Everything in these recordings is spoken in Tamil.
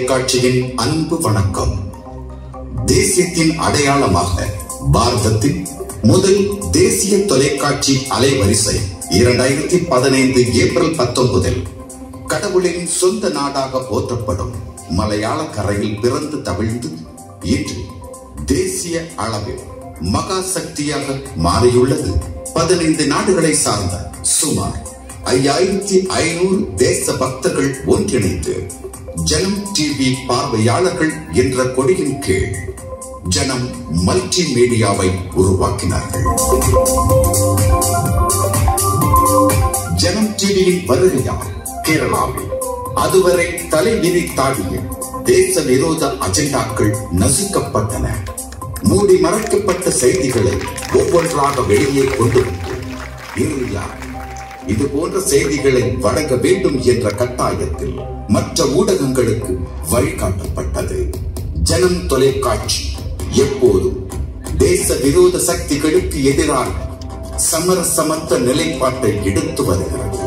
தொலைக்காட்சியின் அன்பு வணக்கம். தேசியத்தின் அடையாளமாக பாரதத்தின் முதல் தேசிய தொலைக்காட்சி அலைவரிசை 2015 ஏப்ரல் 19 கடவுளின் சொந்த நாடாக போற்றப்படும் மலையாள கரையில் பிறந்து தவிழ்ந்து இன்று தேசிய அளவில் மகா சக்தியாக மாறியுள்ளது. 15 நாடுகளை சார்ந்த சுமார் 5500 தேச பக்தர்கள் ஒன்றிணைந்து ஜனம் டிவி பார்வையாளர்கள் என்ற கொடியின் கீழ் ஜனம் மல்டி மீடியாவை உருவாக்கினார்கள். ஜனம் டிவியின் வருகையால் கேரளாவில் அதுவரை தலைவிரித்தாடிய தேச விரோத அஜெண்டாக்கள் நசுக்கப்பட்டன. மூடி மறைக்கப்பட்ட செய்திகளை ஒவ்வொன்றாக வெளியே கொண்டு வந்து இறுதியாக இது போன்ற செய்திகளை வழங்க வேண்டும் என்ற கட்டாயத்தில் மற்ற ஊடகங்களுக்கு வழிகாட்டப்பட்டது. ஜனம் தொலைக்காட்சி எப்போதும் தேச விரோத சக்திகளுக்கு எதிராக சமரசமற்ற நிலைப்பாட்டை எடுத்து வருகிறது.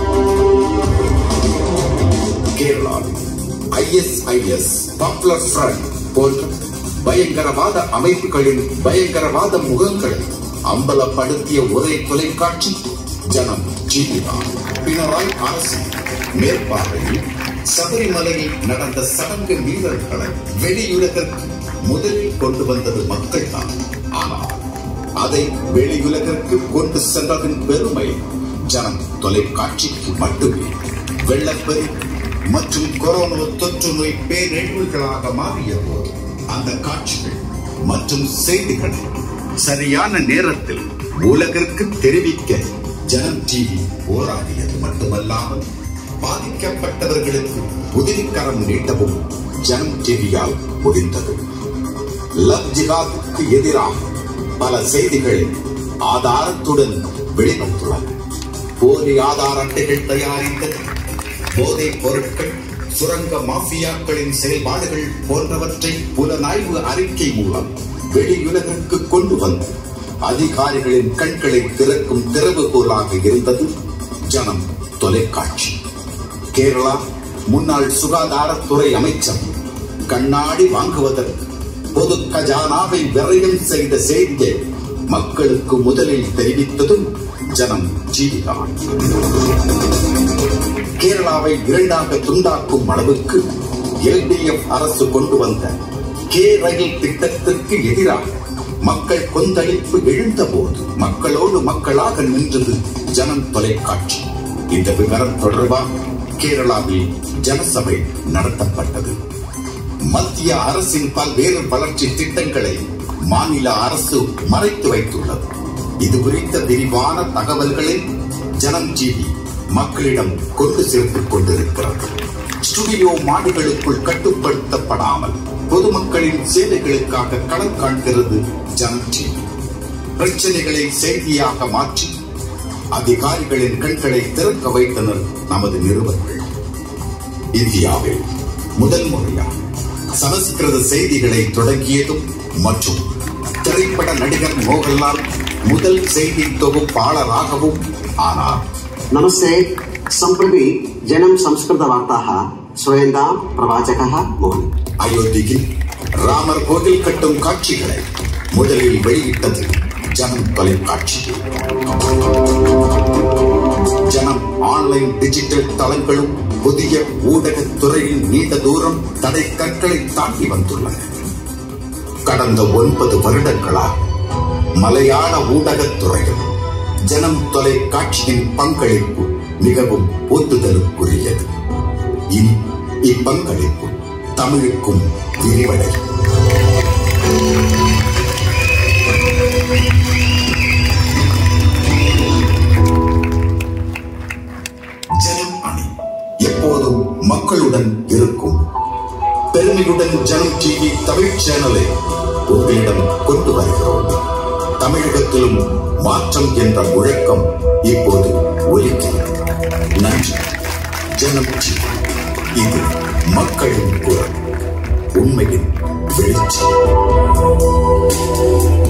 கேரளாவில் ISIS, பாப்புலர் ஃப்ரண்ட் போன்ற பயங்கரவாத அமைப்புகளின் பயங்கரவாத முகங்களை அம்பலப்படுத்திய ஒரே தொலைக்காட்சி ஜனம் டிவி. பினராயி அரசு மேற்பார்வையில் சபரிமலையில் நடந்த சடங்கு மீறல்களை வெளியுலகிற்கு முதலில் கொண்டு வந்தது மக்கள் தான். ஆனால் அதை வெளியுலகிற்கு கொண்டு சென்றதின் பெருமை ஜனம் தொலைக்காட்சிக்கு மட்டுமே. வெள்ளப்பெரு மற்றும் கொரோனா தொற்று நோய் பேரழிவுகளாக மாறிய போது அந்த காட்சிகள் மற்றும் செய்திகளை சரியான நேரத்தில் உலகிற்கு தெரிவிக்க ஜனம் டிவி போராடியது மட்டுமல்லாமல் பாதிக்கப்பட்டவர்களுக்கு உதவிக்கரம் நீட்டவும் ஜனம் டிவியால் முடிந்தது. லவ் ஜிஹாதுக்கு எதிராக பல செய்திகளை ஆதாரத்துடன் வெளிவந்துள்ளன. போலி ஆதார அட்டைகள் தயாரித்தது, போதைப் பொருட்கள், சுரங்க மாஃபியாக்களின் செயல்பாடுகள் போன்றவற்றை புலனாய்வு அறிக்கை மூலம் வெளியுலகிற்கு கொண்டு வந்து அதிகாரிகளின் கண்களை திறக்கும் திறவுகோலாக இருந்தது ஜனம் தொலைக்காட்சி. கேரளா முன்னாள் சுகாதாரத்துறை அமைச்சர் கண்ணாடி வாங்குவதற்கு பொது கஜானாவை விரயம் செய்த செய்தியை மக்களுக்கு முதலில் தெரிவித்ததும் ஜனம் டிவி தான். கேரளாவை இரண்டாக துண்டாக்கும் அளவுக்கு LDF அரசு கொண்டு வந்த கே ரயில் திட்டத்திற்கு எதிராக மக்கள் கொந்தளிப்பு எழுந்த போது மக்களோடு மக்களாக நின்றது ஜனம் தொலைக்காட்சி. இந்த விவரம் தொடர்பாக கேரளாவில் ஜனசபை நடத்தப்பட்டது. மத்திய அரசின் பல்வேறு வளர்ச்சி திட்டங்களை மாநில அரசு மறைத்து வைத்துள்ளது. இது குறித்த விரிவான தகவல்களை ஜனம் டிவி மக்களிடம் கொண்டு சேர்த்துக் கொண்டிருக்கிறது. ஸ்டுடியோ மாடுகளுக்குள் கட்டுப்படுத்தப்படாமல் பொதுமக்களின் சேவைகளுக்காக களம் காண்கிறது ஜனம் டிவி. பிரச்சனைகளை செய்தியாக மாற்றி அதிகாரிகளின் கண்களை திறக்க வைத்தனர் நமது நிருபர்கள். இந்தியாவில் முதல் முறையாக சமஸ்கிருத செய்திகளை தொடங்கியதும் மற்றும் திரைப்பட நடிகர் மோகன்லால் முதல் செய்தி தொகுப்பாளராகவும் ஆனார். நமஸ்தே, சம்பிரதி ஜனம் சம்ஸ்கிருத வார்த்தாः ஸ்வயந்தா பிரவாச்சகः மோகன். அயோத்தியில் ராமர் கோவில் கட்டும் காட்சிகளை முதலில் வெளியிட்டது ஜனம் தொலைக்காட்சி. ஜனம் ஆன்லைன் டிஜிட்டல் தளங்களும் புதிய ஊடகத் துறையில் நீண்ட தூரம் தடை கற்களை தாண்டி வந்துள்ளன. கடந்த 9 வருடங்களாக மலையாள ஊடகத் துறையில் ஜனம் தொலைக்காட்சியின் பங்களிப்பு மிகவும் போற்றுதலுக்குரியது. இனி இப்பங்களிப்பு தமிழுக்கும் விரிவடையும். ஜனம் அணி எப்போதும் மக்களுடன் இருக்கும். பெருமையுடன் ஜனம் டிவி தமிழ் சேனலை உங்களிடம் கொண்டு வருகிறோம். தமிழகத்திலும் மாற்றம் என்ற முழக்கம் இப்போது ஒலிக்கிறது. நன்றி. ஜனம் டிவி, இது மக்களின் குரல், உண்மையின் வெளிச்சம்.